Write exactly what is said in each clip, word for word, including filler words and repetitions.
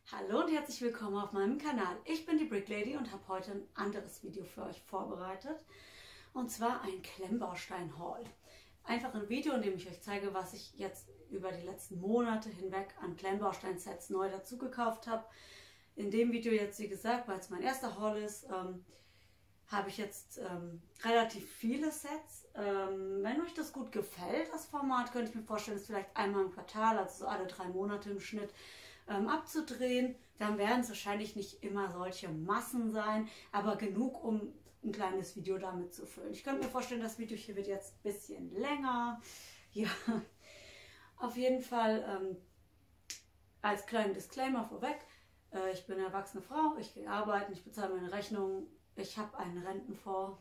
Hallo und herzlich willkommen auf meinem Kanal. Ich bin die Brick Lady und habe heute ein anderes Video für euch vorbereitet. Und zwar ein Klemmbaustein-Haul. Einfach ein Video, in dem ich euch zeige, was ich jetzt über die letzten Monate hinweg an Klemmbaustein-Sets neu dazu gekauft habe. In dem Video jetzt, wie gesagt, weil es mein erster Haul ist, ähm, habe ich jetzt ähm, relativ viele Sets. Ähm, wenn euch das gut gefällt, das Format, könnte ich mir vorstellen, es vielleicht einmal im Quartal, also so alle drei Monate im Schnitt, ähm, abzudrehen. Dann werden es wahrscheinlich nicht immer solche Massen sein, aber genug, um ein kleines Video damit zu füllen. Ich könnte mir vorstellen, das Video hier wird jetzt ein bisschen länger. Ja, auf jeden Fall ähm, als kleinen Disclaimer vorweg. Äh, ich bin eine erwachsene Frau, ich gehe arbeiten, ich bezahle meine Rechnungen, ich habe einen Rentenfonds.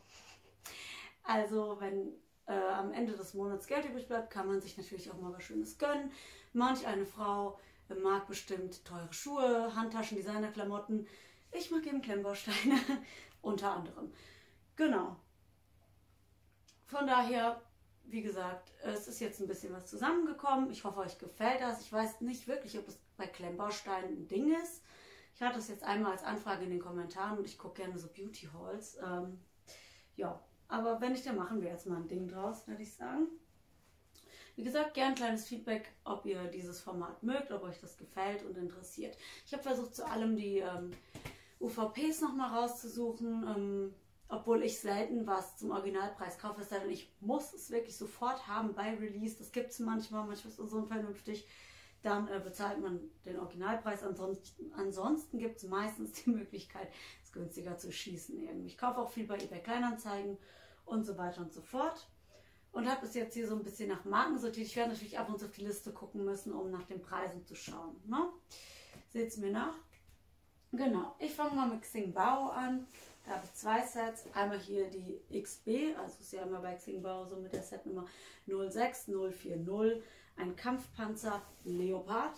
Also wenn äh, am Ende des Monats Geld übrig bleibt, kann man sich natürlich auch mal was Schönes gönnen. Manch eine Frau mag bestimmt teure Schuhe, Handtaschen, Designerklamotten. Ich mag eben Klemmbausteine, unter anderem. Genau. Von daher, wie gesagt, es ist jetzt ein bisschen was zusammengekommen. Ich hoffe, euch gefällt das. Ich weiß nicht wirklich, ob es bei Klemmbausteinen ein Ding ist. Ich hatte es jetzt einmal als Anfrage in den Kommentaren und ich gucke gerne so Beauty Hauls. Ähm, ja, aber wenn nicht, dann machen wir jetzt mal ein Ding draus, würde ich sagen. Wie gesagt, gern kleines Feedback, ob ihr dieses Format mögt, ob euch das gefällt und interessiert. Ich habe versucht, zu allem die ähm, U V Ps nochmal rauszusuchen, ähm, obwohl ich selten was zum Originalpreis kaufe, es sei denn, ich muss es wirklich sofort haben bei Release. Das gibt es manchmal, manchmal ist es so unvernünftig. Dann äh, bezahlt man den Originalpreis. Ansonsten, ansonsten gibt es meistens die Möglichkeit, es günstiger zu schießen. Irgendwie. Ich kaufe auch viel bei eBay Kleinanzeigen und so weiter und so fort. Und habe es jetzt hier so ein bisschen nach Marken sortiert. Ich werde natürlich ab und zu auf die Liste gucken müssen, um nach den Preisen zu schauen. Ne? Seht es mir nach? Genau, ich fange mal mit Xingbao an. Da habe ich zwei Sets. Einmal hier die X B, also ist ja immer bei Xingbao so mit der Setnummer null sechs null vier null. Ein Kampfpanzer Leopard.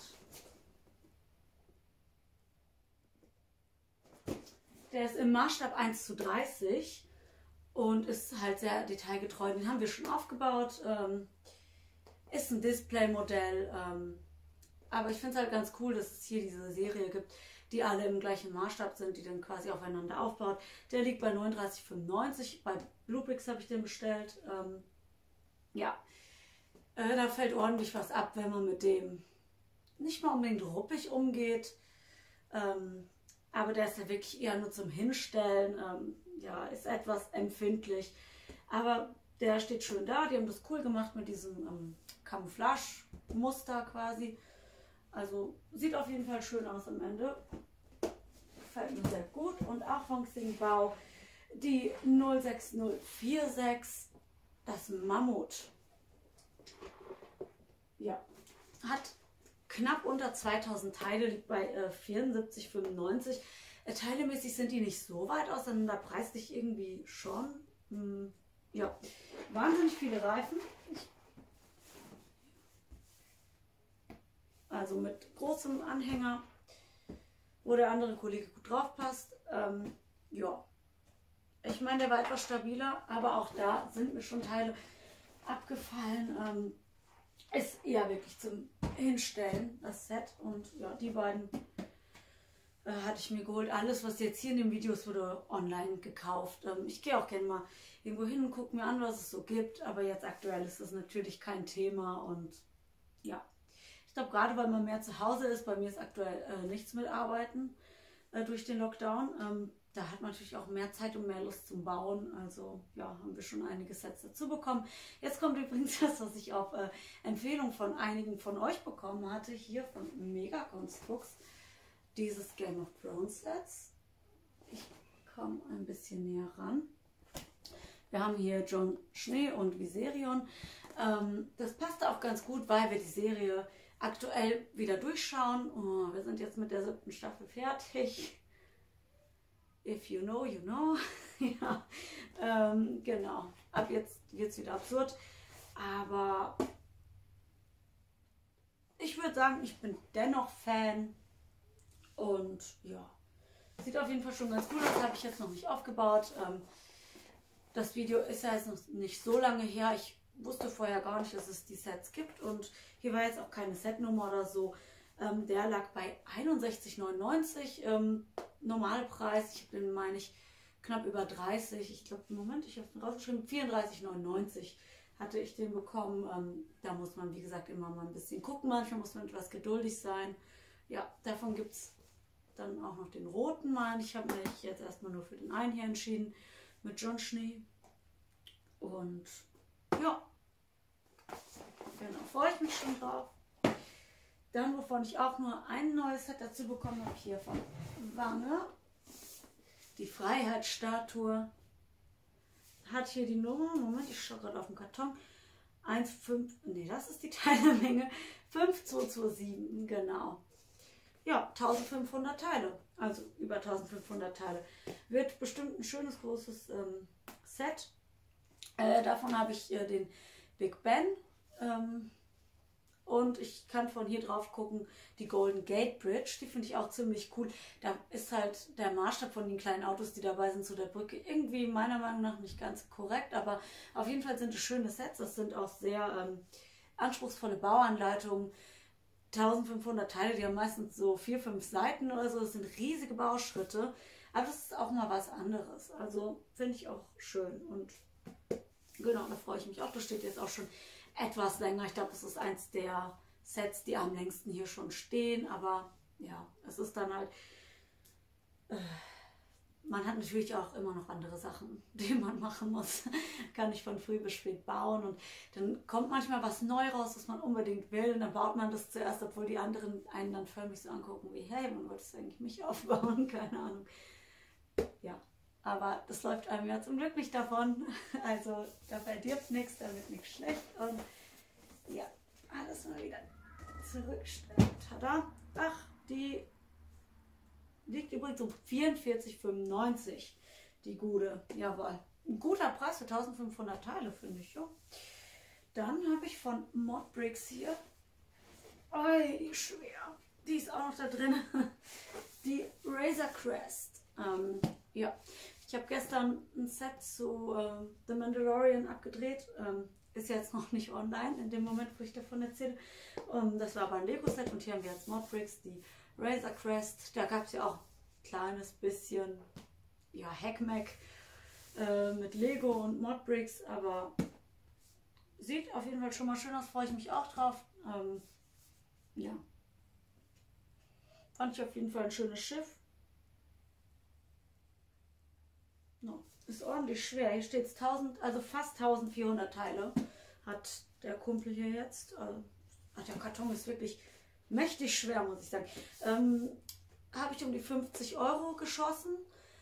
Der ist im Maßstab eins zu dreißig. Und ist halt sehr detailgetreu. Den haben wir schon aufgebaut. Ähm, ist ein Display-Modell. Ähm, aber ich finde es halt ganz cool, dass es hier diese Serie gibt, die alle im gleichen Maßstab sind, die dann quasi aufeinander aufbaut. Der liegt bei neununddreißig fünfundneunzig. Bei Bluebricks habe ich den bestellt. Ähm, ja, äh, da fällt ordentlich was ab, wenn man mit dem nicht mal unbedingt ruppig umgeht. Ähm, aber der ist ja wirklich eher nur zum Hinstellen. Ähm, ja, ist etwas empfindlich. Aber der steht schön da. Die haben das cool gemacht mit diesem ähm, Camouflage-Muster quasi. Also sieht auf jeden Fall schön aus am Ende. Gefällt mir sehr gut. Und auch von Xingbao die null sechs null vier sechs, das Mammut. Ja, hat knapp unter zweitausend Teile, liegt bei äh, vierundsiebzig fünfundneunzig. Äh, teilemäßig sind die nicht so weit auseinander, preislich irgendwie schon. Hm, ja, wahnsinnig viele Reifen. Ich, also mit großem Anhänger, wo der andere Kollege gut drauf passt. Ähm, ja, ich meine, der war etwas stabiler, aber auch da sind mir schon Teile abgefallen. Ähm, ist eher wirklich zum Hinstellen, das Set. Und ja, die beiden äh, hatte ich mir geholt. Alles, was jetzt hier in den Videos wurde online gekauft. Ähm, ich gehe auch gerne mal irgendwo hin und gucke mir an, was es so gibt. Aber jetzt aktuell ist das natürlich kein Thema. Und ja, ich glaube, gerade weil man mehr zu Hause ist, bei mir ist aktuell äh, nichts mit Arbeiten äh, durch den Lockdown. Ähm, Da hat man natürlich auch mehr Zeit und mehr Lust zum Bauen. Also ja, haben wir schon einige Sets dazu bekommen. Jetzt kommt übrigens das, was ich auf äh, Empfehlung von einigen von euch bekommen hatte. Hier von Mega Construx. Dieses Game of Thrones Sets. Ich komme ein bisschen näher ran. Wir haben hier Jon Schnee und Viserion. Ähm, das passte auch ganz gut, weil wir die Serie aktuell wieder durchschauen. Oh, wir sind jetzt mit der siebten Staffel fertig. If you know, you know. Ja, ähm, genau. Ab jetzt wird es wieder absurd. Aber ich würde sagen, ich bin dennoch Fan. Und ja, sieht auf jeden Fall schon ganz gut aus. Das habe ich jetzt noch nicht aufgebaut. Ähm, das Video ist ja jetzt noch nicht so lange her. Ich wusste vorher gar nicht, dass es die Sets gibt. Und hier war jetzt auch keine Setnummer oder so. Ähm, der lag bei einundsechzig neunundneunzig. Ähm, Normalpreis, ich habe den, meine ich, knapp über dreißig. Ich glaube, im Moment, ich habe es rausgeschrieben, vierunddreißig neunundneunzig hatte ich den bekommen. Ähm, da muss man, wie gesagt, immer mal ein bisschen gucken. Manchmal muss man etwas geduldig sein. Ja, davon gibt es dann auch noch den roten, meine ich. Ich habe mich jetzt erstmal nur für den einen hier entschieden, mit John Schnee. Und ja, genau, freue ich mich schon drauf. Dann, wovon ich auch nur ein neues Set dazu bekommen habe, hier von Wange. Die Freiheitsstatue. Hat hier die Nummer, Moment, ich schaue gerade auf den Karton. eins fünf, nee, das ist die Teilemenge. fünf zwei zwei sieben, genau. Ja, eintausendfünfhundert Teile, also über eintausendfünfhundert Teile. Wird bestimmt ein schönes, großes ähm, Set. Äh, davon habe ich äh, den Big Ben. Ähm, und ich kann von hier drauf gucken, die Golden Gate Bridge. Die finde ich auch ziemlich cool. Da ist halt der Maßstab von den kleinen Autos, die dabei sind, zu der Brücke irgendwie meiner Meinung nach nicht ganz korrekt. Aber auf jeden Fall sind es schöne Sets. Das sind auch sehr ähm, anspruchsvolle Bauanleitungen. eintausendfünfhundert Teile, die haben meistens so vier, fünf Seiten oder so. Das sind riesige Bauschritte. Aber das ist auch mal was anderes. Also finde ich auch schön. Und genau, da freue ich mich auch. Das steht jetzt auch schon etwas länger. Ich glaube, das ist eins der Sets, die am längsten hier schon stehen. Aber ja, es ist dann halt... Äh, man hat natürlich auch immer noch andere Sachen, die man machen muss. Kann nicht von früh bis spät bauen. Und dann kommt manchmal was neu raus, was man unbedingt will. Und dann baut man das zuerst, obwohl die anderen einen dann förmlich so angucken wie, hey, man wollte es eigentlich mich aufbauen. Keine Ahnung. Ja, aber das läuft einem ja zum Glück nicht davon. Also da verdirbt nichts, da wird nichts schlecht. Und ja, alles mal wieder zurückstellen. Tada. Ach, die... liegt übrigens um vierundvierzig fünfundneunzig, die Gude. Jawohl. Ein guter Preis für eintausendfünfhundert Teile, finde ich. Ja. Dann habe ich von Modbricks hier. Oi, die ist schwer. Die ist auch noch da drin. Die Razor Crest. Ähm, ja. Ich habe gestern ein Set zu äh, The Mandalorian abgedreht. Ähm, ist jetzt noch nicht online, in dem Moment, wo ich davon erzähle. Ähm, das war aber ein Lego-Set und hier haben wir jetzt Modbricks, die Razor Crest. Da gab es ja auch ein kleines bisschen ja, Hackmack äh, mit Lego und Modbricks, aber sieht auf jeden Fall schon mal schön aus, freue ich mich auch drauf. Ähm, ja. Fand ich auf jeden Fall ein schönes Schiff. No, ist ordentlich schwer. Hier steht es tausend, also fast eintausendvierhundert Teile hat der Kumpel hier jetzt. Also, ach, der Karton ist wirklich mächtig schwer, muss ich sagen. Ähm, habe ich um die fünfzig Euro geschossen.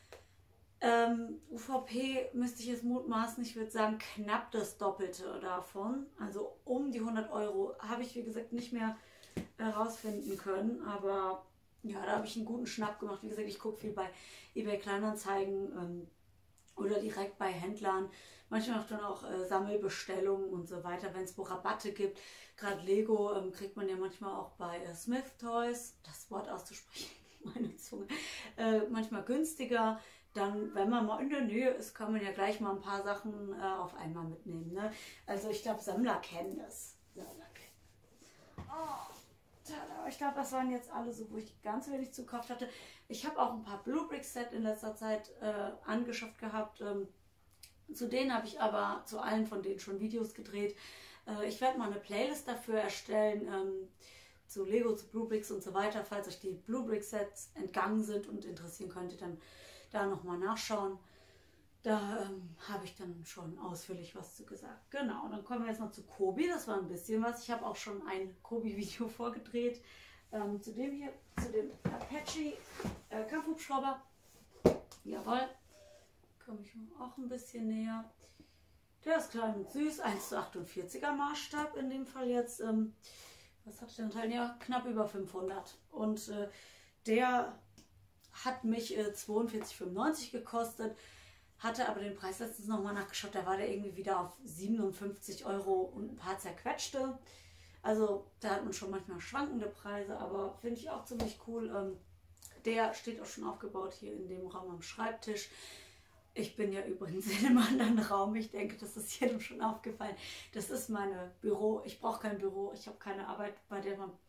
Ähm, U V P müsste ich jetzt mutmaßen, ich würde sagen knapp das Doppelte davon. Also um die hundert Euro habe ich, wie gesagt, nicht mehr herausfinden können. Aber ja, da habe ich einen guten Schnapp gemacht. Wie gesagt, ich gucke viel bei eBay Kleinanzeigen ähm, oder direkt bei Händlern. Manchmal auch dann auch äh, Sammelbestellungen und so weiter, wenn es wo Rabatte gibt. Gerade Lego ähm, kriegt man ja manchmal auch bei äh, Smith Toys, das Wort auszusprechen, meine Zunge, äh, manchmal günstiger. Dann, wenn man mal in der Nähe ist, kann man ja gleich mal ein paar Sachen äh, auf einmal mitnehmen. Ne? Also ich glaube, Sammler kennen das. Sammler kennen. Oh, tada. Ich glaube, das waren jetzt alle so, wo ich ganz wenig zukauft hatte. Ich habe auch ein paar Bluebricks Set in letzter Zeit äh, angeschafft gehabt. Ähm, zu denen habe ich aber, zu allen von denen schon Videos gedreht. Äh, ich werde mal eine Playlist dafür erstellen, ähm, zu Lego, zu Bluebricks und so weiter. Falls euch die Bluebrick Sets entgangen sind und interessieren könnte, dann da nochmal nachschauen. Da ähm, habe ich dann schon ausführlich was zu gesagt. Genau, und dann kommen wir jetzt noch zu Kobi. Das war ein bisschen was. Ich habe auch schon ein Kobi-Video vorgedreht. Ähm, zu dem hier, zu dem Apache äh, Kampfhubschrauber. Jawohl. Komme ich auch ein bisschen näher. Der ist klein und süß. eins zu achtundvierziger Maßstab in dem Fall jetzt. Ähm, was hat der Teil? Ja, knapp über fünfhundert. Und äh, der hat mich äh, zweiundvierzig fünfundneunzig gekostet, hatte aber den Preis letztens nochmal nachgeschaut, da war der irgendwie wieder auf siebenundfünfzig Euro und ein paar zerquetschte. Also da hat man schon manchmal schwankende Preise, aber finde ich auch ziemlich cool. Ähm, der steht auch schon aufgebaut hier in dem Raum am Schreibtisch. Ich bin ja übrigens in einem anderen Raum. Ich denke, das ist jedem schon aufgefallen. Das ist mein Büro. Ich brauche kein Büro. Ich habe keine Arbeit, bei der man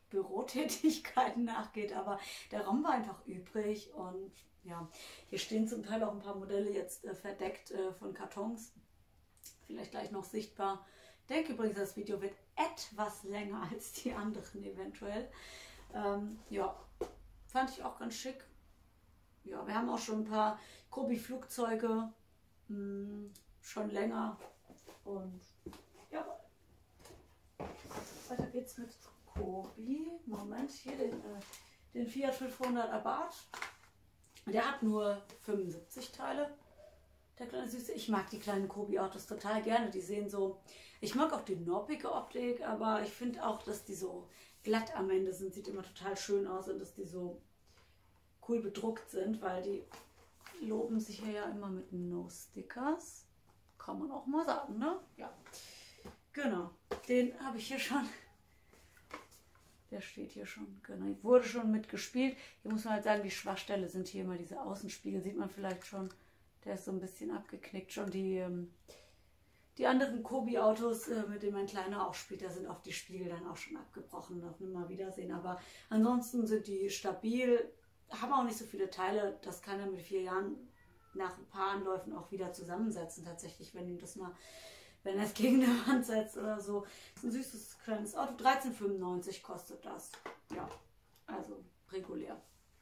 Bürotätigkeiten nachgeht, aber der Raum war einfach übrig und ja, hier stehen zum Teil auch ein paar Modelle jetzt äh, verdeckt äh, von Kartons, vielleicht gleich noch sichtbar. Ich denke übrigens, das Video wird etwas länger als die anderen eventuell. Ähm, ja, fand ich auch ganz schick. Ja, wir haben auch schon ein paar Kobi-Flugzeuge, mh, schon länger und ja, weiter geht's mit Kobi. Moment, hier den, äh, den Fiat fünfhundert Abarth. Der hat nur fünfundsiebzig Teile. Der kleine Süße. Ich mag die kleinen Kobi-Autos total gerne. Die sehen so. Ich mag auch die noppige Optik, aber ich finde auch, dass die so glatt am Ende sind. Sieht immer total schön aus und dass die so cool bedruckt sind, weil die loben sich ja immer mit No-Stickers. Kann man auch mal sagen, ne? Ja. Genau. Den habe ich hier schon. Der steht hier schon, genau. Wurde schon mitgespielt. Hier muss man halt sagen, die Schwachstelle sind hier immer diese Außenspiegel. Sieht man vielleicht schon. Der ist so ein bisschen abgeknickt. Schon die, ähm, die anderen Kobi-Autos, äh, mit denen mein Kleiner auch spielt, da sind oft die Spiegel dann auch schon abgebrochen. Auf nimmer Wiedersehen. Aber ansonsten sind die stabil. Haben auch nicht so viele Teile. Das kann er mit vier Jahren nach ein paar Anläufen auch wieder zusammensetzen. Tatsächlich, wenn ihm das mal... wenn er es gegen eine Wand setzt oder so. Das ist ein süßes kleines Auto. dreizehn fünfundneunzig kostet das. Ja, also regulär.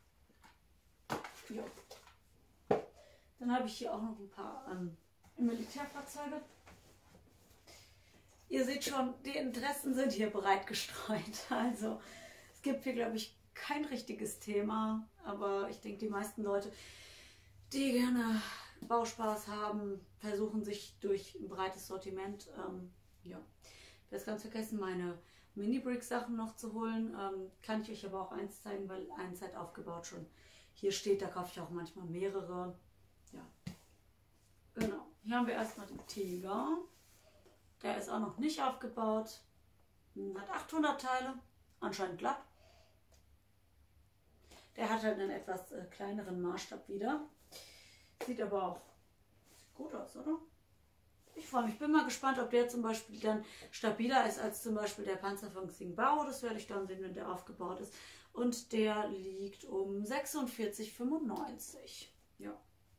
Ja. Dann habe ich hier auch noch ein paar ähm, Militärfahrzeuge. Ihr seht schon, die Interessen sind hier breit gestreut. Also es gibt hier, glaube ich, kein richtiges Thema. Aber ich denke, die meisten Leute, die gerne Bauspaß haben, versuchen sich durch ein breites Sortiment, ähm, ja, ich habe jetzt ganz vergessen, meine Mini-Brick-Sachen noch zu holen. Ähm, kann ich euch aber auch eins zeigen, weil eins hat aufgebaut schon hier steht. Da kaufe ich auch manchmal mehrere. Ja, genau. Hier haben wir erstmal den Tiger. Der ist auch noch nicht aufgebaut. Hat achthundert Teile, anscheinend glatt. Der hat halt einen etwas äh, kleineren Maßstab wieder. Sieht aber auch gut aus, oder? Ich freue mich. Bin mal gespannt, ob der zum Beispiel dann stabiler ist als zum Beispiel der Panzer von Xingbao. Das werde ich dann sehen, wenn der aufgebaut ist. Und der liegt um sechsundvierzig fünfundneunzig. Ja.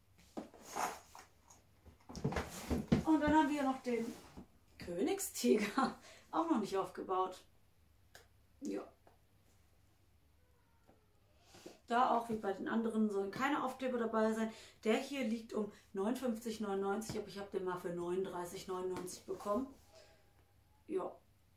Und dann haben wir noch den Königstiger. Auch noch nicht aufgebaut. Ja. Da auch wie bei den anderen sollen keine Aufkleber dabei sein. Der hier liegt um neunundfünfzig neunundneunzig, aber ich habe den mal für neununddreißig neunundneunzig bekommen. Ja.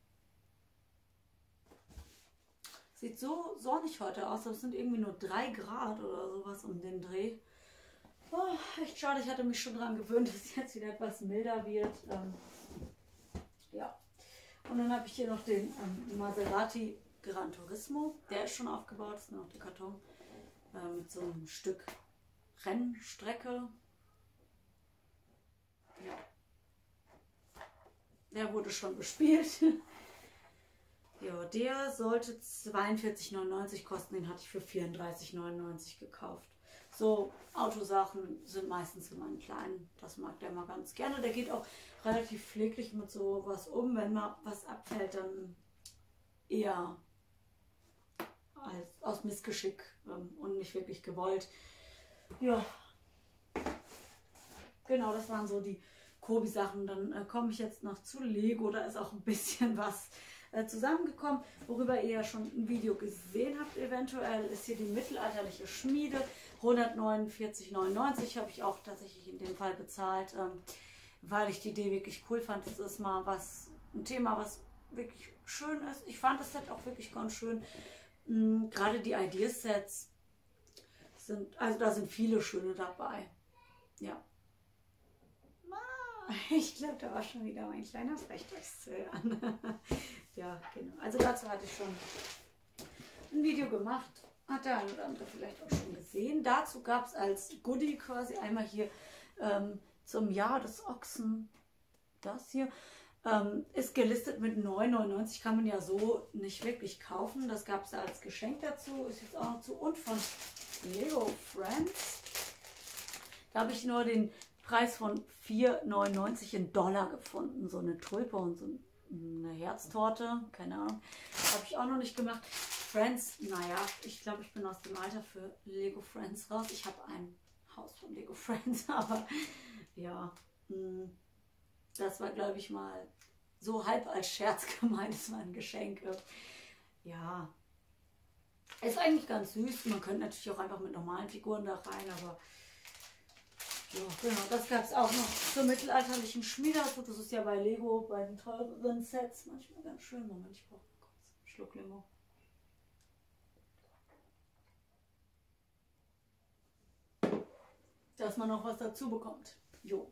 Sieht so sonnig heute aus, aber es sind irgendwie nur drei Grad oder sowas um den Dreh. Oh, echt schade, ich hatte mich schon daran gewöhnt, dass es jetzt wieder etwas milder wird. Ähm, ja. Und dann habe ich hier noch den ähm, Maserati Gran Turismo. Der ist schon aufgebaut, das ist nur noch der Karton. Äh, mit so einem Stück Rennstrecke. Ja. Der wurde schon bespielt. Ja, der sollte zweiundvierzig neunundneunzig kosten, den hatte ich für vierunddreißig neunundneunzig gekauft. So Autosachen sind meistens für meinen Kleinen, das mag der mal ganz gerne. Der geht auch relativ pfleglich mit so was um, wenn mal was abfällt, dann eher als, aus Missgeschick ähm, und nicht wirklich gewollt. Ja, genau, das waren so die Kobi-Sachen. Dann äh, komme ich jetzt noch zu Lego, da ist auch ein bisschen was äh, zusammengekommen, worüber ihr ja schon ein Video gesehen habt. Eventuell ist hier die mittelalterliche Schmiede, hundertneunundvierzig neunundneunzig habe ich auch tatsächlich in dem Fall bezahlt, ähm, weil ich die Idee wirklich cool fand. Das ist mal was, ein Thema, was wirklich schön ist. Ich fand das Set auch wirklich ganz schön. Mhm, gerade die Ideasets sind, also da sind viele schöne dabei. Ja. Ich glaube, da war schon wieder mein kleiner Frechdachsel an. Ja, genau. Also dazu hatte ich schon ein Video gemacht. Hat der eine oder andere vielleicht auch schon gesehen. Dazu gab es als Goodie quasi einmal hier ähm, zum Jahr des Ochsen. Das hier ähm, ist gelistet mit neun neunundneunzig. Kann man ja so nicht wirklich kaufen. Das gab es als Geschenk dazu. Ist jetzt auch noch zu. Und von Lego Friends. Da habe ich nur den Preis von vier neunundneunzig in Dollar gefunden. So eine Tulpe und so ein eine Herztorte, keine Ahnung, habe ich auch noch nicht gemacht. Friends, naja, ich glaube, ich bin aus dem Alter für Lego Friends raus. Ich habe ein Haus von Lego Friends, aber ja, das war, glaube ich, mal so halb als Scherz gemeint, das waren Geschenke. Ja, ist eigentlich ganz süß. Man könnte natürlich auch einfach mit normalen Figuren da rein, aber ja, genau, das gab es auch noch zur mittelalterlichen Schmiede. Also das ist ja bei Lego, bei den teureren Sets manchmal ganz schön. Moment, ich brauche kurz einen Schluck Limo. Dass man noch was dazu bekommt. Jo.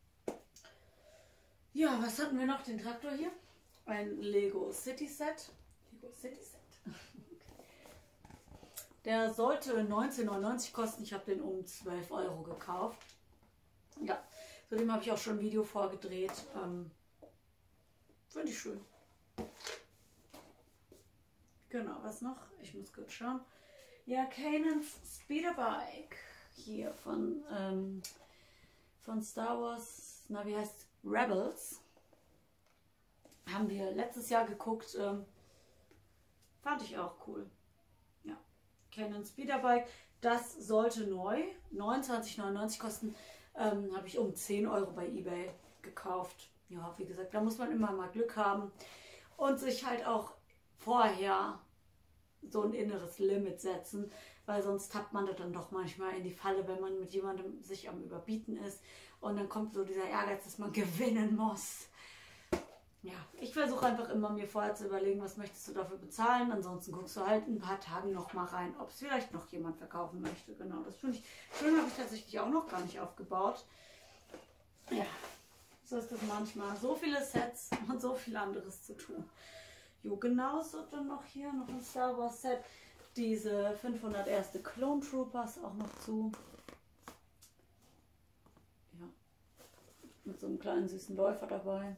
Ja, was hatten wir noch? Den Traktor hier. Ein Lego City Set. Lego City Set. Der sollte neunzehn neunundneunzig kosten. Ich habe den um zwölf Euro gekauft. Ja, zu dem habe ich auch schon ein Video vorgedreht. Ähm, Finde ich schön. Genau, was noch? Ich muss kurz schauen. Ja, Kanans Speederbike. Hier von, ähm, von Star Wars, na wie heißt Rebels. Haben wir letztes Jahr geguckt. Ähm, fand ich auch cool. Ja, Kanan Speederbike. Das sollte neu neunundzwanzig neunundneunzig kosten. Ähm, habe ich um zehn Euro bei eBay gekauft. Ja, wie gesagt, da muss man immer mal Glück haben und sich halt auch vorher so ein inneres Limit setzen, weil sonst tappt man da dann doch manchmal in die Falle, wenn man mit jemandem sich am Überbieten ist und dann kommt so dieser Ehrgeiz, dass man gewinnen muss. Ja, ich versuche einfach immer mir vorher zu überlegen, was möchtest du dafür bezahlen. Ansonsten guckst du halt ein paar Tage noch mal rein, ob es vielleicht noch jemand verkaufen möchte. Genau, das finde ich schön, habe ich tatsächlich auch noch gar nicht aufgebaut. Ja, so ist das manchmal. So viele Sets und so viel anderes zu tun. Jo, genauso dann noch hier noch ein Star Wars Set. Diese fünfhundert erste Clone Troopers auch noch zu. Ja, mit so einem kleinen süßen Läufer dabei.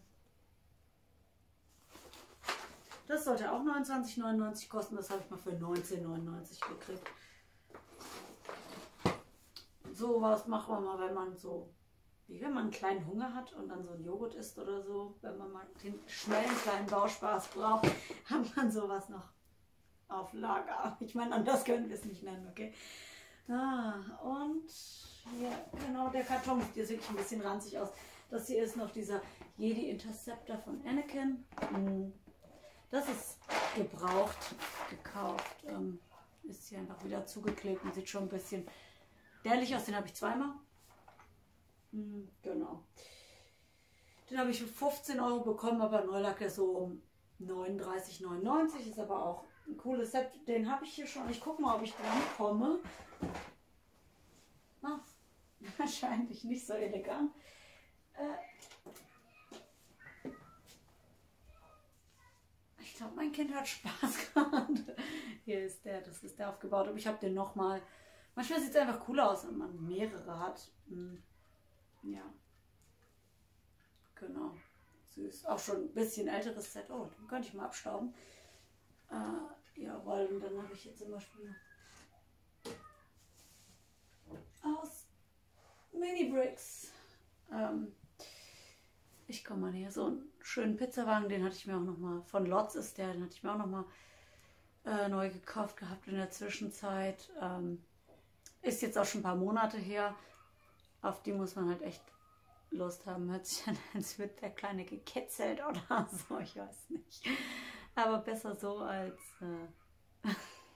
Das sollte auch neunundzwanzig neunundneunzig kosten, das habe ich mal für neunzehn neunundneunzig gekriegt. So was macht man mal, wenn man so, wie wenn man einen kleinen Hunger hat und dann so ein Joghurt isst oder so. Wenn man mal den schnellen kleinen Bauspaß braucht, hat man sowas noch auf Lager. Ich meine, anders können wir es nicht nennen, okay? Ah, und hier, genau, der Karton sieht jetzt wirklich ein bisschen ranzig aus. Das hier ist noch dieser Jedi Interceptor von Anakin. Das ist gebraucht, gekauft. Ähm, ist hier einfach wieder zugeklebt und sieht schon ein bisschen dämlich aus. Den habe ich zweimal. Hm, genau. Den habe ich für fünfzehn Euro bekommen, aber neu lag er so um neununddreißig neunundneunzig. Ist aber auch ein cooles Set. Den habe ich hier schon. Ich gucke mal, ob ich dran komme. Ah, wahrscheinlich nicht so elegant. Äh, Ich glaube, mein Kind hat Spaß gehabt. Hier ist der, das ist der aufgebaut. Aber ich habe den nochmal. Manchmal sieht es einfach cooler aus, wenn man mehrere hat. Hm. Ja. Genau. Süß. Auch schon ein bisschen älteres Set. Oh, den könnte ich mal abstauben. Äh, jawohl, und dann habe ich jetzt zum Beispiel aus Mini Bricks. Ähm, Ich komme mal näher. So einen schönen Pizzawagen, den hatte ich mir auch noch mal, von Lotz ist der, den hatte ich mir auch noch mal äh, neu gekauft gehabt in der Zwischenzeit. Ähm, ist jetzt auch schon ein paar Monate her. Auf die muss man halt echt Lust haben. Hört sich an, als wird der Kleine gekitzelt oder so, ich weiß nicht. Aber besser so als... Äh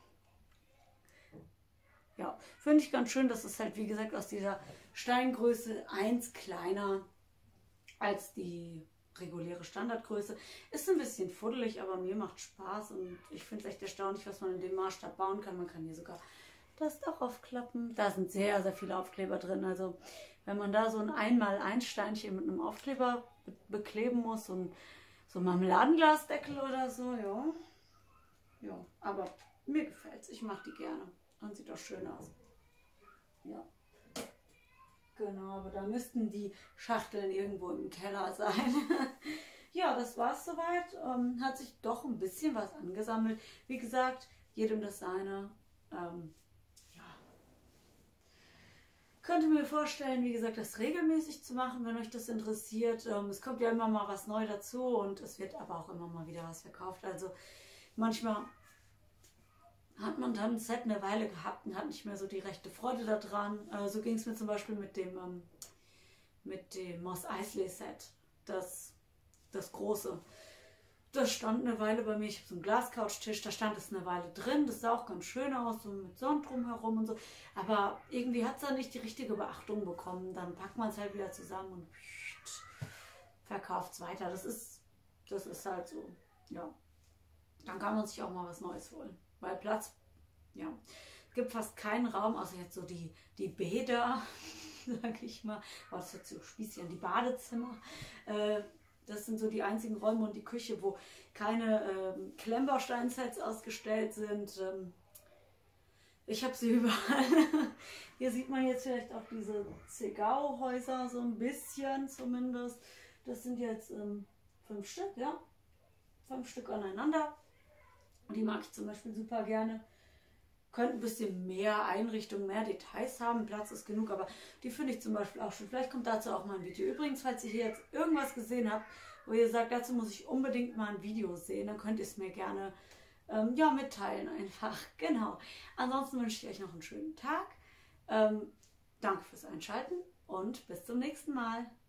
ja, finde ich ganz schön, dass es halt, wie gesagt, aus dieser Steingröße eins kleiner als die reguläre Standardgröße. Ist ein bisschen fuddelig, aber mir macht Spaß und ich finde es echt erstaunlich, was man in dem Maßstab bauen kann. Man kann hier sogar das Dach aufklappen. Da sind sehr, sehr viele Aufkleber drin. Also wenn man da so ein einmal ein Steinchen mit einem Aufkleber be bekleben muss und so ein Marmeladenglasdeckel oder so, ja. Ja, aber mir gefällt es. Ich mag die gerne. Und sieht auch schön aus. Ja. Genau, aber da müssten die Schachteln irgendwo im Keller sein. Ja, das war es soweit. Ähm, hat sich doch ein bisschen was angesammelt. Wie gesagt, jedem das seine. Ähm, ja. könnte mir vorstellen, wie gesagt, das regelmäßig zu machen, wenn euch das interessiert. Ähm, es kommt ja immer mal was neu dazu und es wird aber auch immer mal wieder was verkauft. Also manchmal hat man dann ein Set eine Weile gehabt und hat nicht mehr so die rechte Freude daran. Äh, so ging es mir zum Beispiel mit dem, ähm, mit dem Mos Eisley Set, das, das große. Das stand eine Weile bei mir, ich habe so einen Glascouch-Tisch, da stand es eine Weile drin, das sah auch ganz schön aus, so mit Sonne drumherum und so. Aber irgendwie hat es dann nicht die richtige Beachtung bekommen. Dann packt man es halt wieder zusammen und verkauft es weiter. Das ist, das ist halt so, ja. Dann kann man sich auch mal was Neues holen. Weil Platz, ja, es gibt fast keinen Raum, außer jetzt so die, die Bäder, sag ich mal. Oh, das hört sich so spießig an, die Badezimmer. Äh, das sind so die einzigen Räume und die Küche, wo keine ähm, Klemmbaustein-Sets ausgestellt sind. Ähm, ich habe sie überall. Hier sieht man jetzt vielleicht auch diese Zegao-Häuser so ein bisschen zumindest. Das sind jetzt ähm, fünf Stück, ja. Fünf Stück aneinander. Die mag ich zum Beispiel super gerne. Könnten ein bisschen mehr Einrichtung, mehr Details haben. Platz ist genug, aber die finde ich zum Beispiel auch schön. Vielleicht kommt dazu auch mal ein Video. Übrigens, falls ihr hier jetzt irgendwas gesehen habt, wo ihr sagt, dazu muss ich unbedingt mal ein Video sehen, dann könnt ihr es mir gerne ähm, ja, mitteilen einfach. Genau. Ansonsten wünsche ich euch noch einen schönen Tag. Ähm, danke fürs Einschalten und bis zum nächsten Mal.